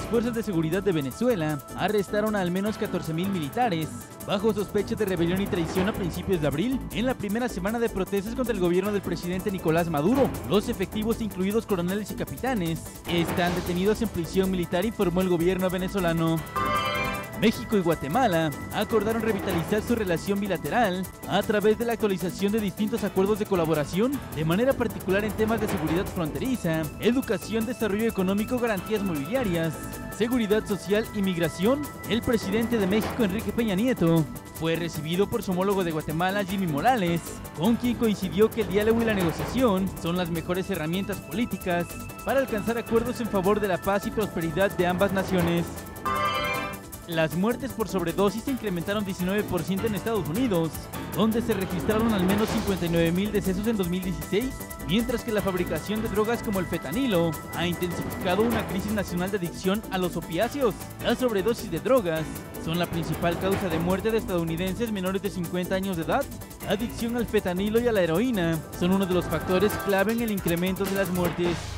fuerzas de seguridad de Venezuela arrestaron a al menos 14.000 militares bajo sospecha de rebelión y traición a principios de abril, en la primera semana de protestas contra el gobierno del presidente Nicolás Maduro. Los efectivos, incluidos coroneles y capitanes, están detenidos en prisión militar, informó el gobierno venezolano. México y Guatemala acordaron revitalizar su relación bilateral a través de la actualización de distintos acuerdos de colaboración, de manera particular en temas de seguridad fronteriza, educación, desarrollo económico, garantías mobiliarias, seguridad social y migración. El presidente de México, Enrique Peña Nieto, fue recibido por su homólogo de Guatemala, Jimmy Morales, con quien coincidió que el diálogo y la negociación son las mejores herramientas políticas para alcanzar acuerdos en favor de la paz y prosperidad de ambas naciones. Las muertes por sobredosis se incrementaron 19% en Estados Unidos, donde se registraron al menos 59.000 decesos en 2016, mientras que la fabricación de drogas como el fentanilo ha intensificado una crisis nacional de adicción a los opiáceos. Las sobredosis de drogas son la principal causa de muerte de estadounidenses menores de 50 años de edad. La adicción al fentanilo y a la heroína son uno de los factores clave en el incremento de las muertes.